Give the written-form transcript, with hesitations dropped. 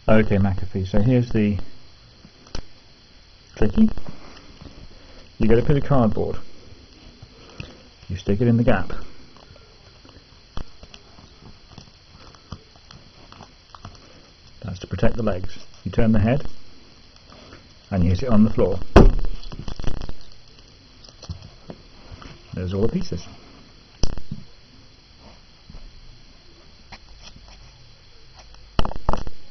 Okay, McAfee, so here's the tricky. You get a bit of cardboard, you stick it in the gap, that's to protect the legs. You turn the head and you hit it on the floor. There's all the pieces.